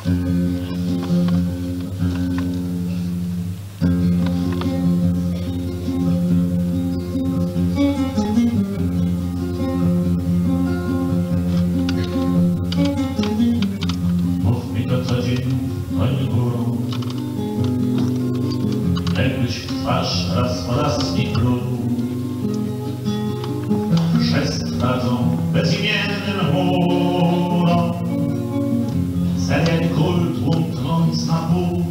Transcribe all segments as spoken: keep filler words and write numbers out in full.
Jakbyś w twarz raz po raz mi pluł. Chrzest dadzą bezimiennym chórom, serien kult łąknąc na pół.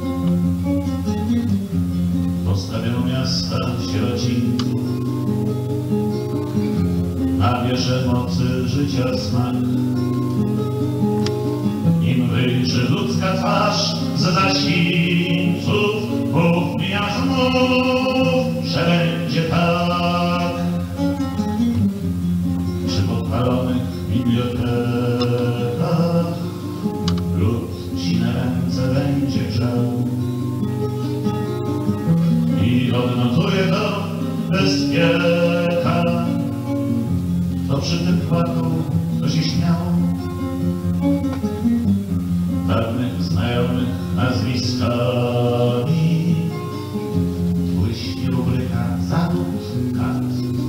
Postawiono miasta sierocińców, nabierze mocy życia smak. Nim wyjrzy ludzka twarz z zasińców, mów mi, aż mów, że będzie tak. Przy podpalonych bibliotekach lud sine ręce będzie grzał i odnotuje to bezpieka. To przy tym płaku to się śmiało, dawnych znajomych nazwiskami błyśnie rubryka zawód kat.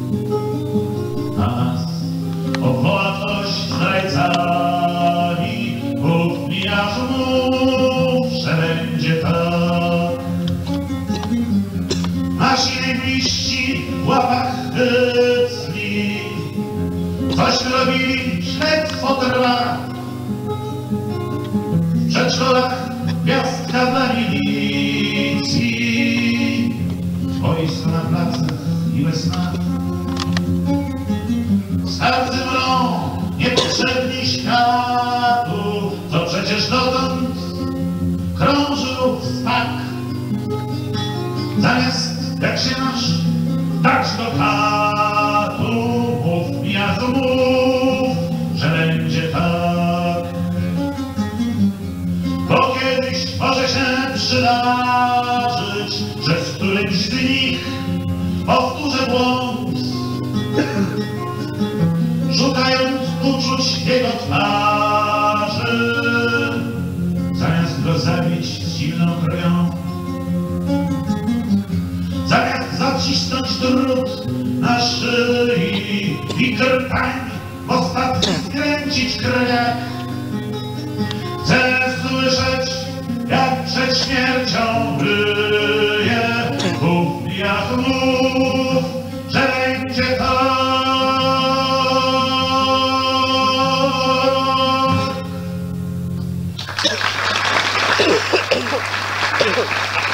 A nas obwoła ktoś zdrajcami, mów mi, aż mów, że będzie tak. Nasi najbliżsi w łapach hycli coś robili, śledztwo trwa. W przedszkolach gwiazdka dla milicji, wojsko na placach i we snach. Skarbcy mrą, niepotrzebni światu, co przecież dotąd krążył smak. Zamiast, jak się masz, dać do katu, mów mi, aż mów, że będzie tak. Bo kiedyś może się przydarzyć, że z którymś z nich powtórzę błąd, szukając uczuć jego twarzy, zamiast go zabić zimną krwią. Zamiast zacisnąć drut na szyi i krtań ostatni skręcić krwiak, chcę słyszeć, jak przed śmiercią wyje, mów mi, aż mów, że będzie tak.